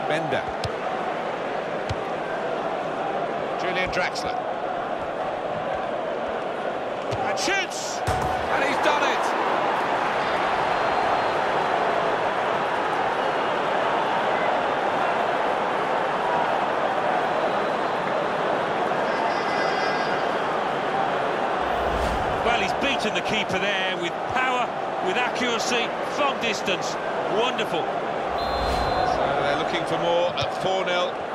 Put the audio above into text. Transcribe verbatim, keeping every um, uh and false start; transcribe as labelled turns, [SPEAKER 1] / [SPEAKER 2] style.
[SPEAKER 1] Bender. Julian Draxler. And shoots! And he's done it!
[SPEAKER 2] Well, he's beaten the keeper there with power, with accuracy, from distance. Wonderful.
[SPEAKER 1] So they're looking for more at four nil.